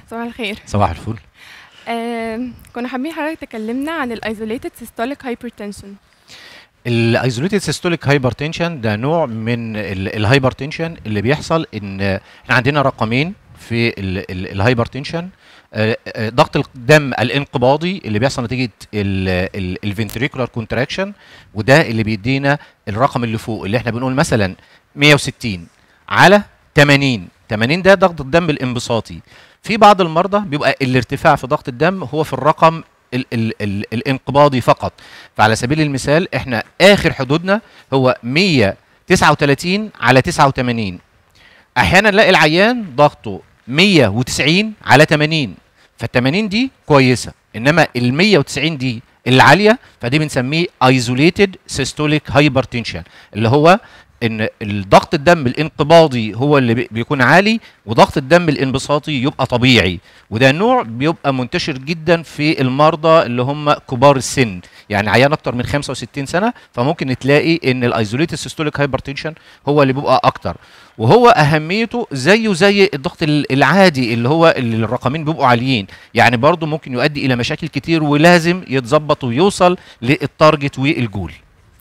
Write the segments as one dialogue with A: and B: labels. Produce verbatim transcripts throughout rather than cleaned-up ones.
A: صباح الخير.
B: صباح الفل.
A: آه، كنا حابين حضرتك تكلمنا عن الايزوليتد سيستوليك هايبرتنشن.
B: الايزوليتد سيستوليك هايبرتنشن ده نوع من الهايبرتنشن اللي بيحصل ان احنا عندنا رقمين في الهايبرتنشن. ضغط الدم الانقباضي اللي بيحصل نتيجه الفنتريكولار كونتراكشن، وده اللي بيدينا الرقم اللي فوق اللي احنا بنقول مثلا مية وستين على تمانين. تمانين ده ضغط الدم الانبساطي. في بعض المرضى بيبقى الارتفاع في ضغط الدم هو في الرقم ال ال ال الانقباضي فقط. فعلى سبيل المثال احنا اخر حدودنا هو مية وتسعة وتلاتين على تسعة وتمانين. احيانا نلاقي العيان ضغطه مية وتسعين على تمانين، فال80 دي كويسه، انما ال مية وتسعين دي العاليه فدي بنسميه ايزوليتد سيستوليك هايبرتنشن، اللي هو ان الضغط الدم الانقباضي هو اللي بيكون عالي وضغط الدم الانبساطي يبقى طبيعي. وده نوع بيبقى منتشر جدا في المرضى اللي هم كبار السن، يعني عيان اكتر من خمسة وستين سنه، فممكن تلاقي ان الايزوليتد سيستوليك هايبرتنشن هو اللي بيبقى اكتر. وهو اهميته زيه زي الضغط العادي اللي هو اللي الرقمين بيبقوا عاليين، يعني برضه ممكن يؤدي الى مشاكل كتير ولازم يتظبط ويوصل للتارجت والجول.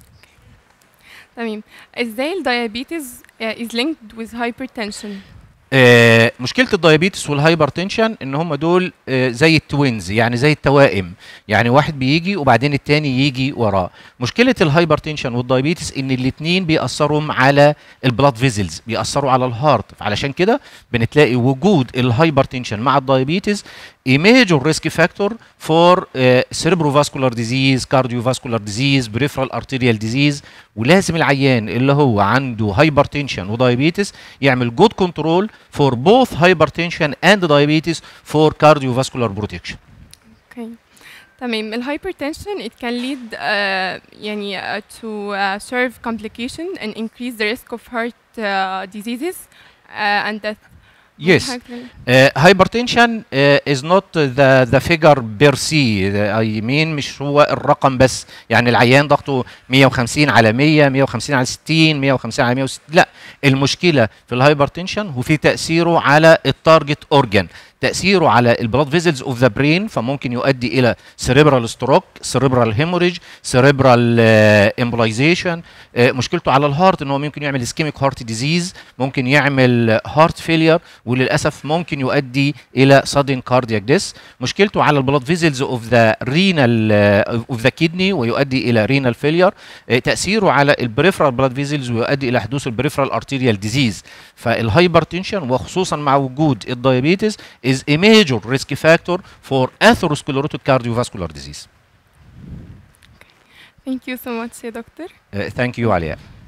A: تمام. ازاي الدايابيتس is linked with hypertension؟
B: آه مشكله الدايابيتس والهايبرتنشن ان هم دول آه زي التوينز، يعني زي التوائم، يعني واحد بيجي وبعدين التاني يجي وراه. مشكله الهايبرتنشن والدايابيتس ان الاثنين بيأثروا على البلاد فيزلز، بيأثروا على الهارت، فعلشان كده بنتلاقي وجود الهايبرتنشن مع الدايابيتس a major risk factor for uh, cerebrovascular disease, cardiovascular disease, peripheral arterial disease. ولازم العيان اللي هو عنده هايبرتنشن ودايابيتس يعمل good control for both hypertension and diabetes for cardiovascular protection.
A: Okay. تمام. الهايبرتنشن it can lead uh, يعني uh, to uh, serve complication and increase the risk of heart uh, diseases uh, and death.
B: Yes, uh, hypertension uh, is not the the figure per se. I mean مش هو الرقم بس، يعني العيان ضغطه مية وخمسين على مية، مية وخمسين على ستين، مية وخمسين على مية وستين، لا، المشكلة في الهايبرتنشن وفي تأثيره على التارجت اورجان، تأثيره على البلاد فيزلز اوف ذا برين، فممكن يؤدي إلى سيريبرال ستروك، سيريبرال هيموريج، سيريبرال امبلايزيشن. مشكلته على الهارت ان هو ممكن يعمل اسكيميك هارت ديزيز، ممكن يعمل هارت فيلير، وللاسف ممكن يؤدي الى sudden cardiac death. مشكلته على البلاد فيزلز اوف ذا رينال اوف ذا كيدني ويؤدي الى رينال فيلير. تأثيره على البريفرال بلاد فيزلز ويؤدي الى حدوث البريفرال ارتيريال ديزيز. فالهايبرتنشن وخصوصا مع وجود الدايابيتس is a major risk factor for atherosclerotic cardiovascular disease.
A: Thank you so much يا دكتور.
B: Uh, thank you علياء.